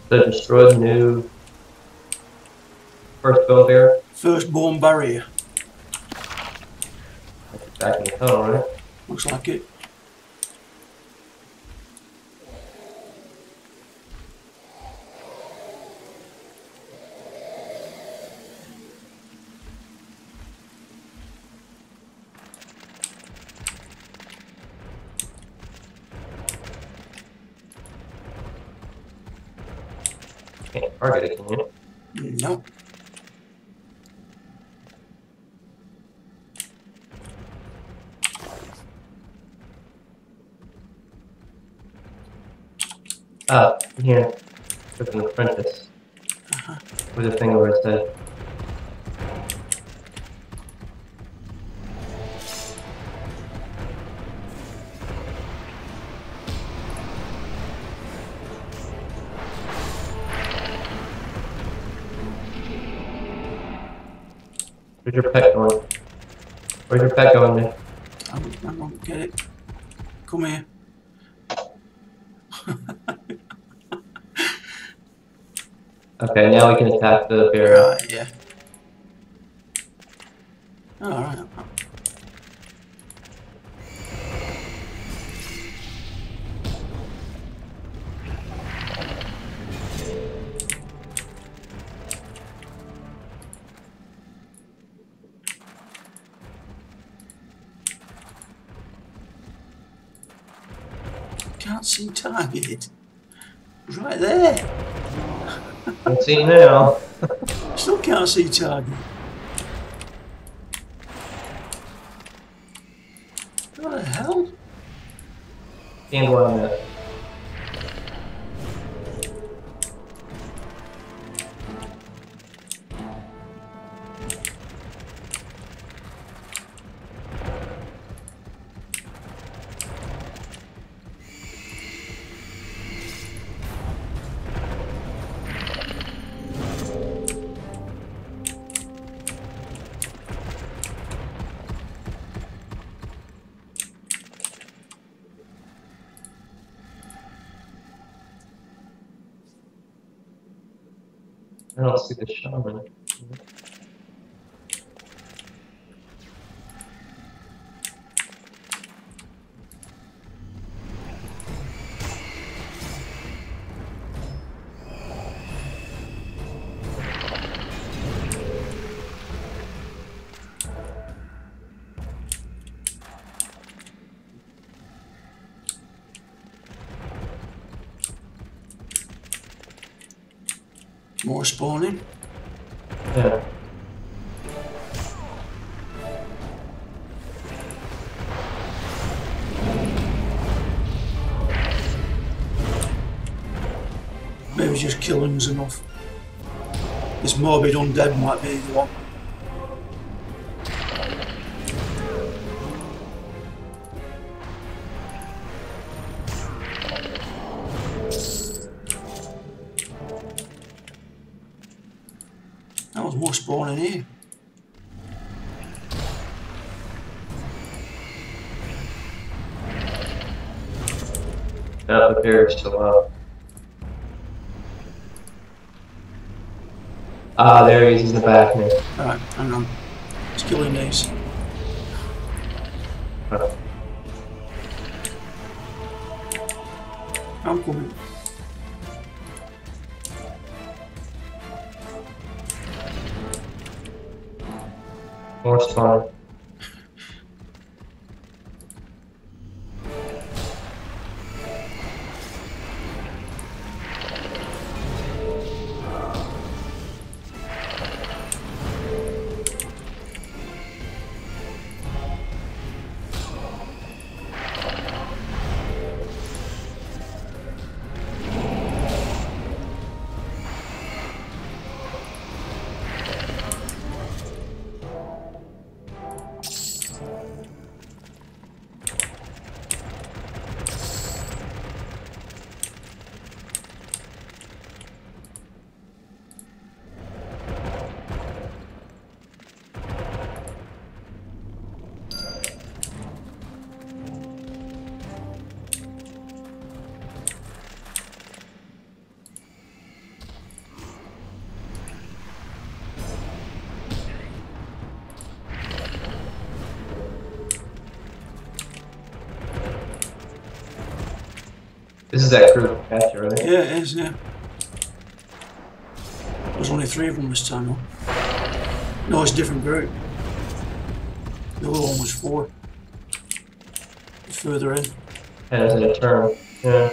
So destroy the new firstborn barrier. Firstborn barrier. That's back in the tunnel, right? Looks like it. Can't target it, can you? Nope. Here. There's an apprentice. With a thing over his head. Where's your pet going? Where's your pet going, Nick? I won't get it. Come here. Okay, now we can attack the barrier. Right, yeah. Alright. Can't see target. It's right there. Let's see now. Still can't see target. What the hell? Can't go on that. I don't see the shaman. More spawning. Yeah. Maybe just killing's enough. This morbid undead might be the one. That was more spawning here. That the barrier's still up. Ah, there he is in the back now. Alright, hang on. Let's kill him these. I'm coming. More spawn. This is that group capture, right? Yeah, it is, yeah. There's only 3 of them this time, though. No, it's a different group. The other one was 4. Further in. And it's in a turn. Yeah.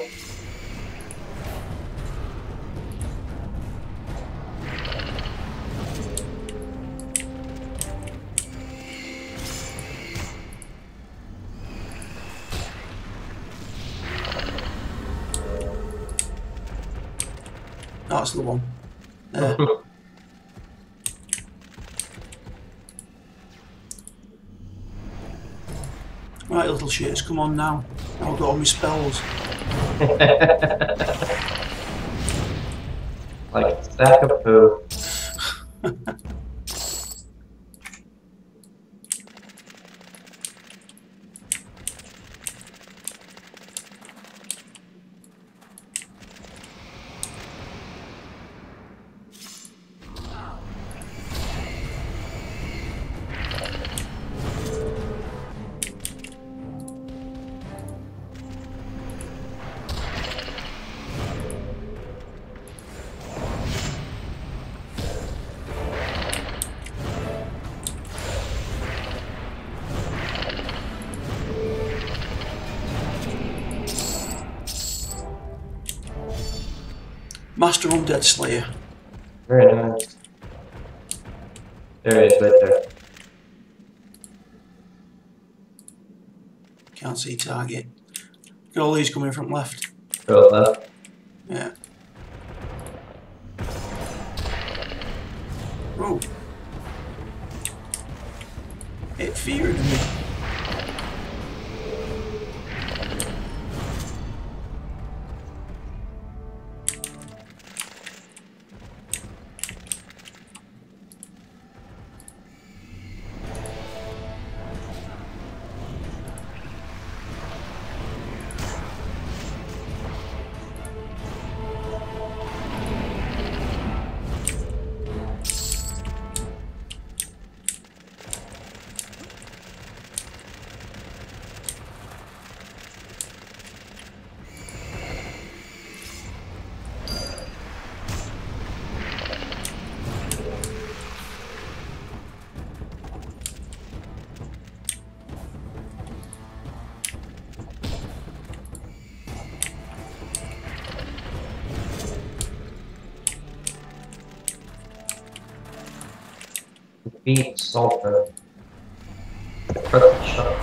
That's the one. There. Right, little shits, come on now. I've got all my spells. Like a sack of poo. Master Undead Slayer. Very nice. There he is, right there. Can't see target. Got all these coming from left. Go left. Yeah. Oh. It feared me. Beat sulfur. Perfect shot.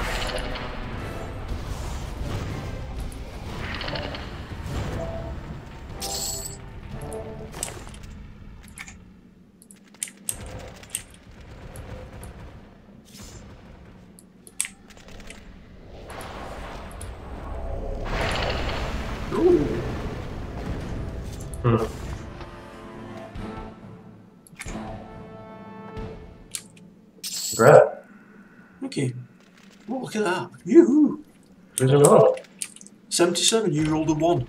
Grab. Okay. Oh, look at that. Yoo-hoo. Where's it wrong? 77, you rolled a 1.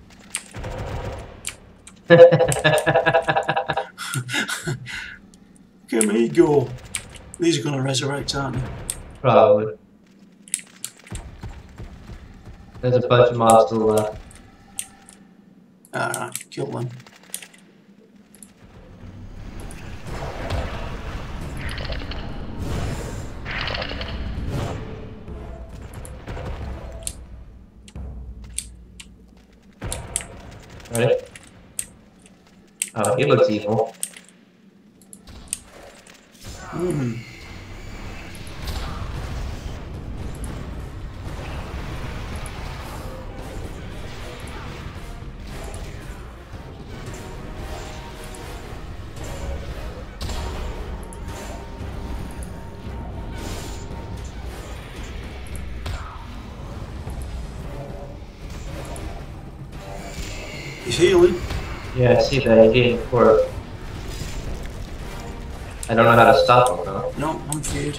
Look at me go. These are going to resurrect, aren't they? Probably. There's a bunch of mobs to the left. Alright, kill them. Ready? Oh, he looks evil. He's healing. Yeah, I see that. He's getting for it. I don't know how to stop him though. No, I'm feared.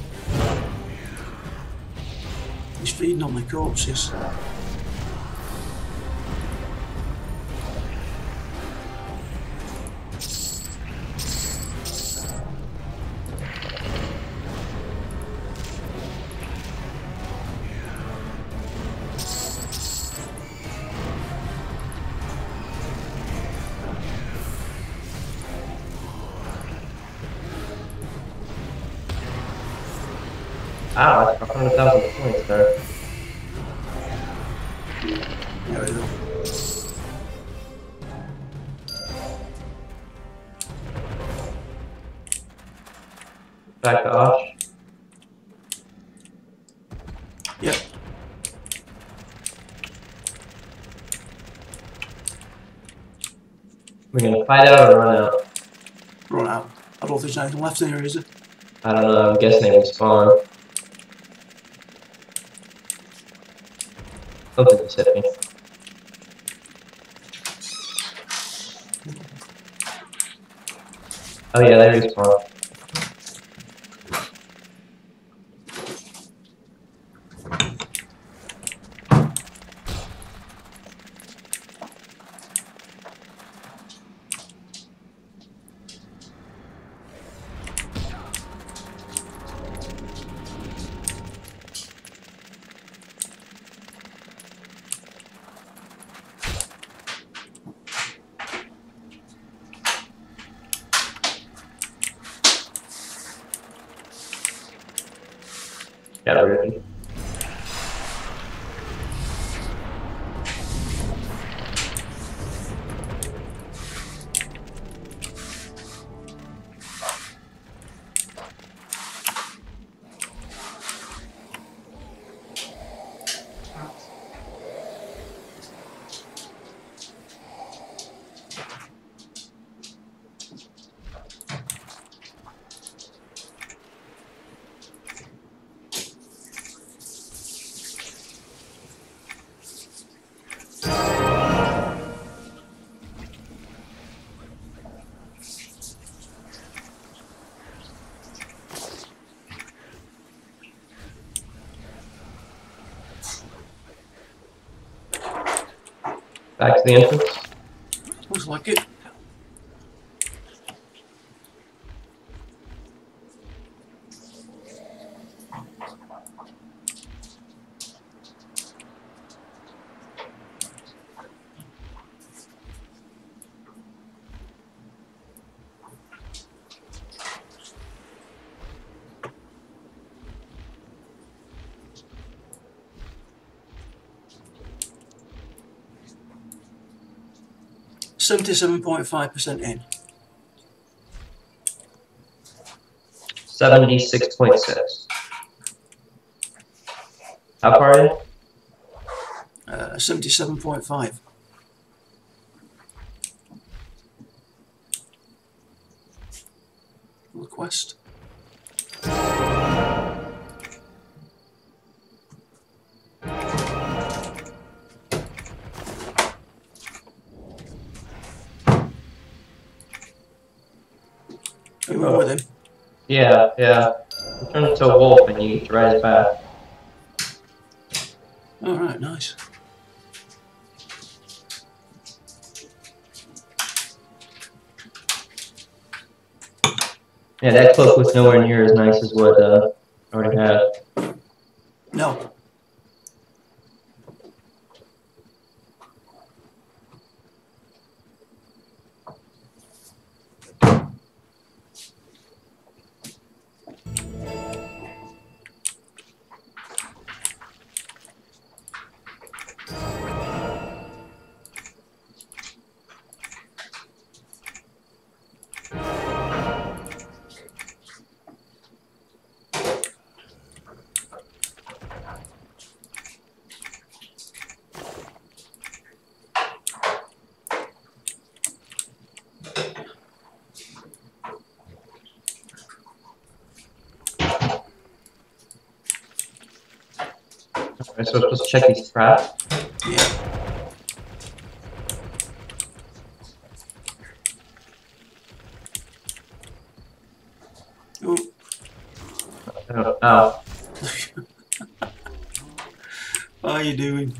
He's feeding on the corpses. Wow, that's 100,000 points there. There we go. Back to Osh. Yep. We're gonna fight out or run out? Run out. I don't think there's anything left in here, is there? I don't know, I'm guessing they respawn. Something just hit me. Oh yeah, they respawn. Got rid of me. Back to the entrance. Looks like it. %77.5% in. 76.6. How far in? 77.5. Request. You were with him? Yeah, yeah. You turn into a wolf and you rise back. Alright, nice. Yeah, that cloak was nowhere near as nice as what I already had. No. Alright, so we're supposed to check these traps. Yeah. Oh. Oh. How are you doing?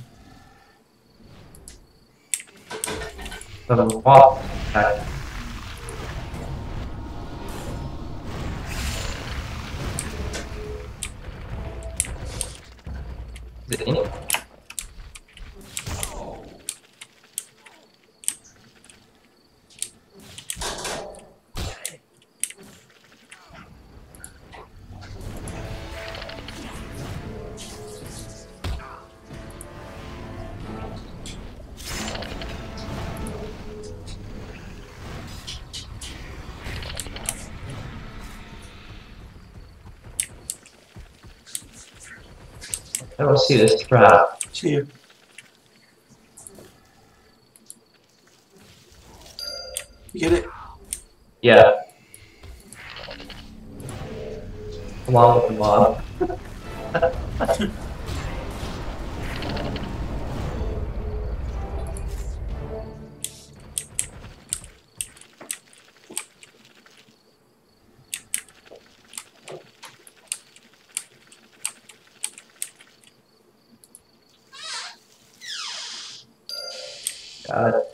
Walk. Back. Is it in? I don't see this trap. See you. You get it? Yeah. Along with the mob. Got it.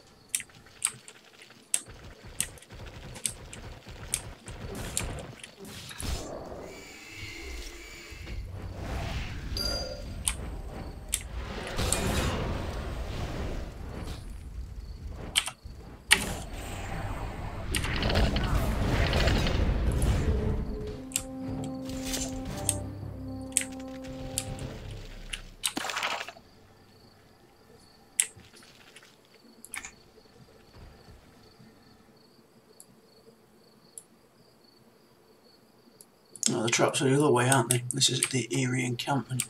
Oh, the traps are the other way, aren't they? This is the Eerie encampment.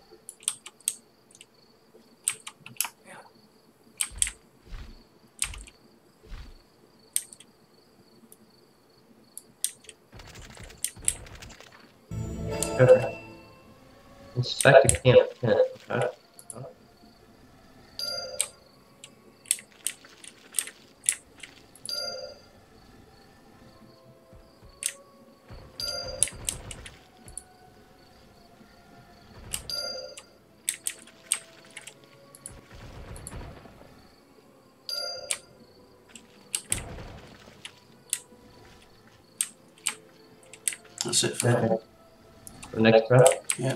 Okay. Inspect a camp tent. Okay. That's it for that. Okay. The next trap? Yeah.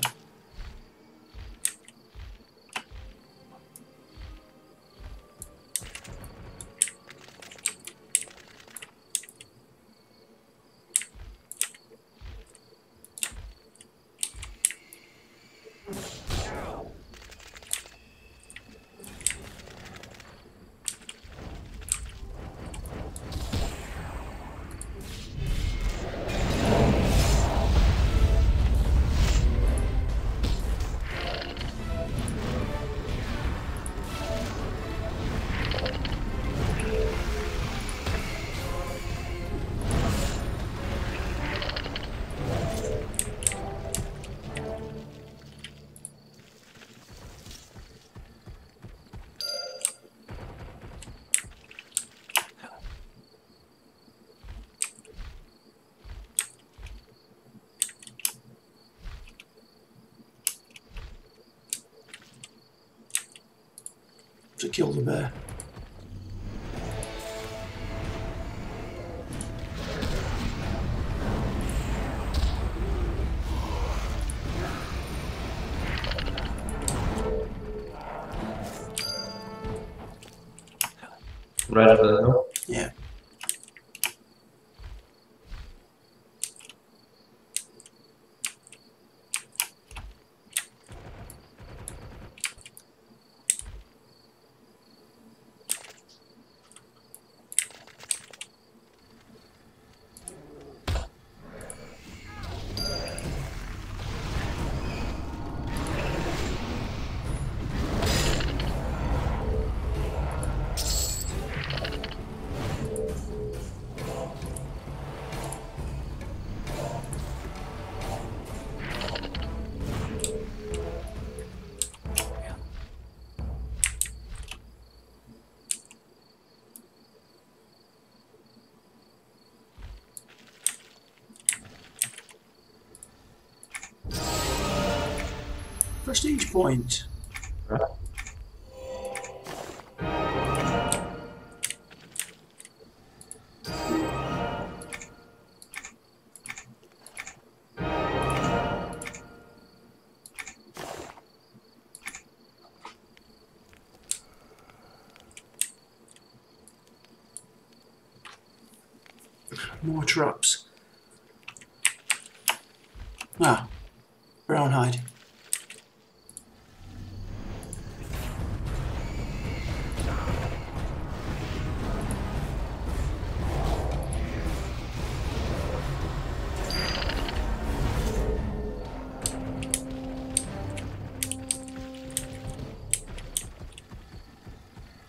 To kill the bear. Right over the hill? Yeah. Prestige point. Right. More traps. Ah, brown hide.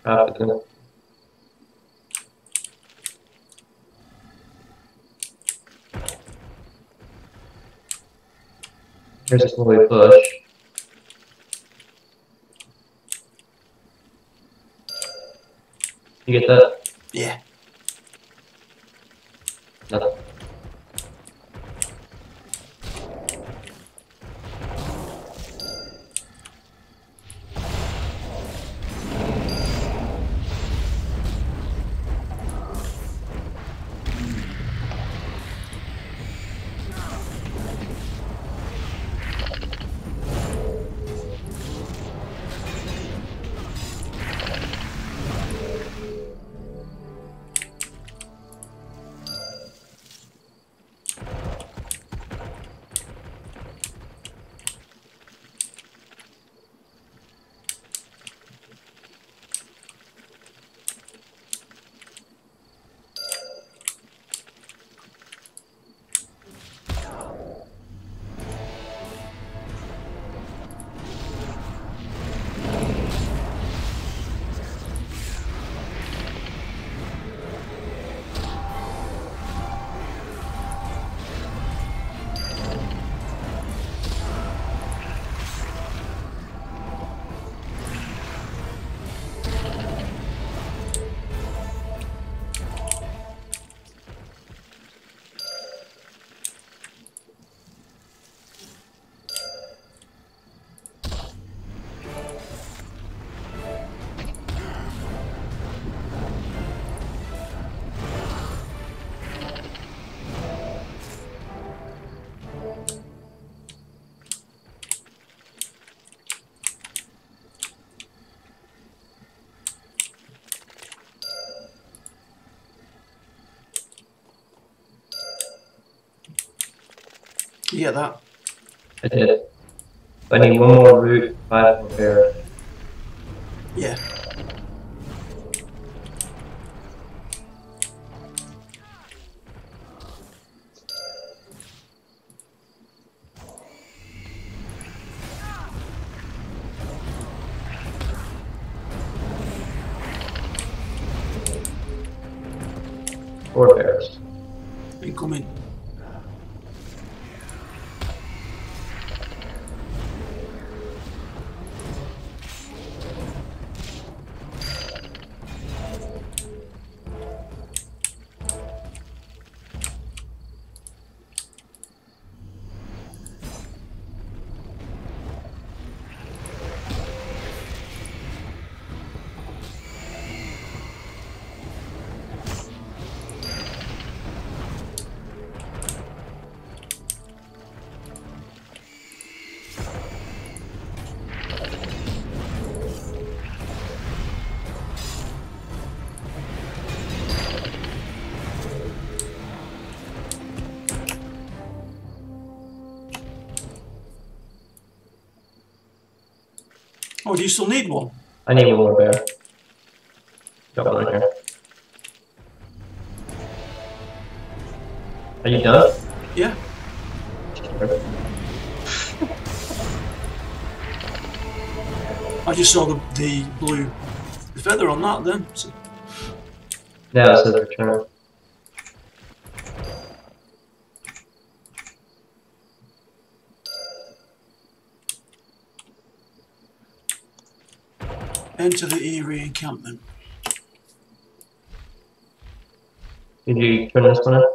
Craft it. Here's a slowly push. You get that? Yeah. Nothing. You get that? I did. I need one more root, 5 more bear. Yeah. Four bears. Incoming. Oh, do you still need one? I need one more bear. Got one right here. Are you done? Yeah. I just saw the blue feather on that then. So. Now it says return. Enter the eerie encampment. Did you turn this one in?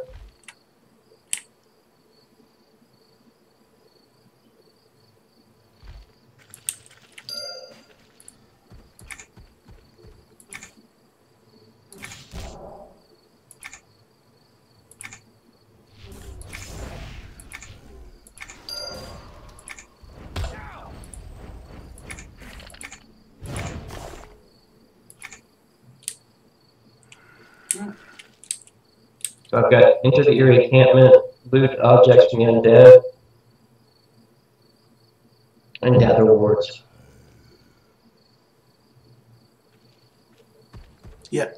So I've got enter the eerie encampment, loot objects from the undead, and gather wards. Yeah.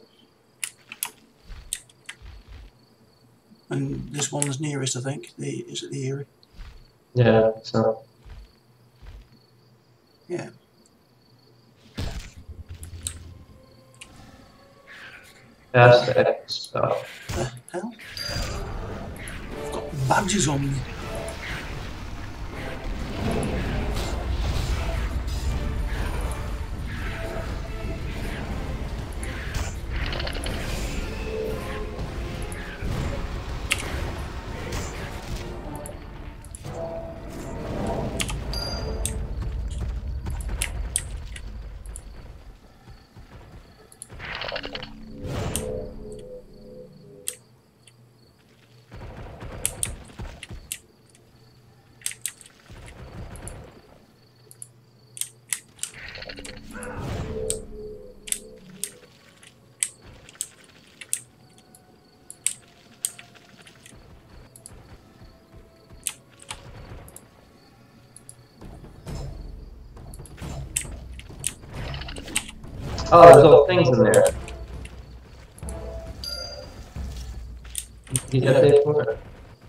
And this one's nearest, I think. Is it the eerie? Yeah, so. Yeah. Aspect stuff. The hell? I've got badges on me. Oh, there's all things in there. You got paid for it?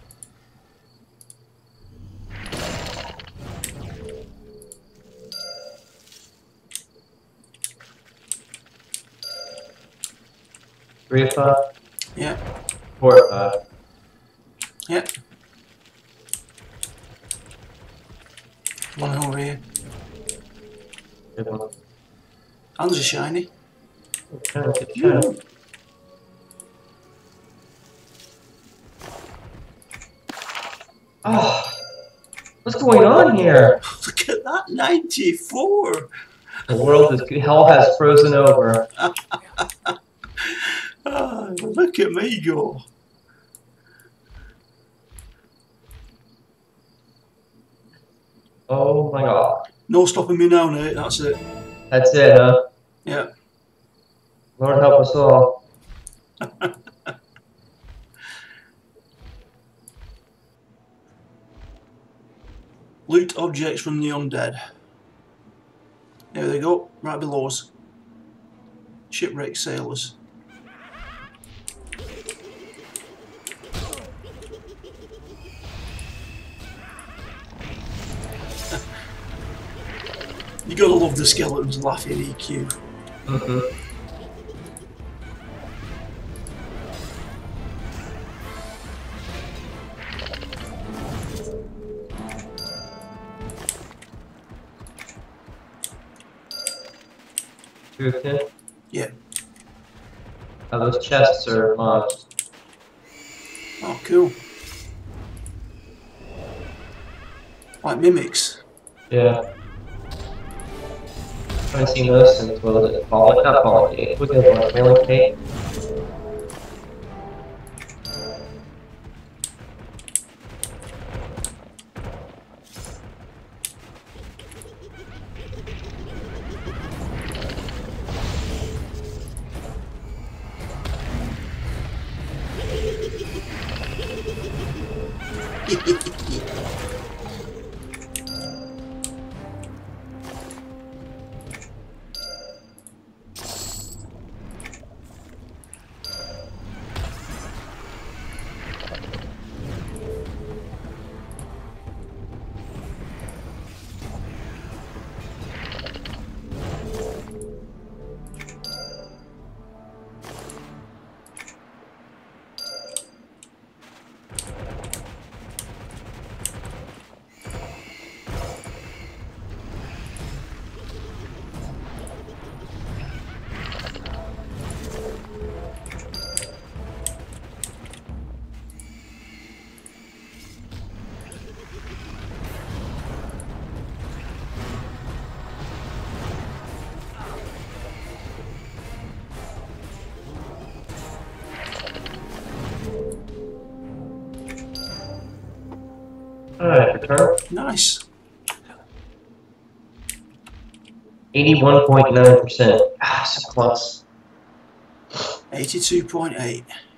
Three of five? Yeah. 4 of 5. Yeah. One over here. Good one. Hands are shiny. Good shot. Oh, what's going on here? Look at that, 94. The world is hell has frozen over. Oh, look at me go. Oh my god. No stopping me now, Nate. That's it. That's it, huh? Yeah. Lord help us all. Loot objects from the undead. There they go, right below us. Shipwrecked sailors. You gotta love the skeletons laughing EQ. Mm-hmm. Good. Yeah. Oh, those chests are mobs. Oh, cool. Like mimics. Yeah. I haven't seen those since, what was it? Fallen? Not Fallen Gate. What's the other one? Wailing Gate? Alright, return. Nice. 81.9%. Ah, so close. 82.8.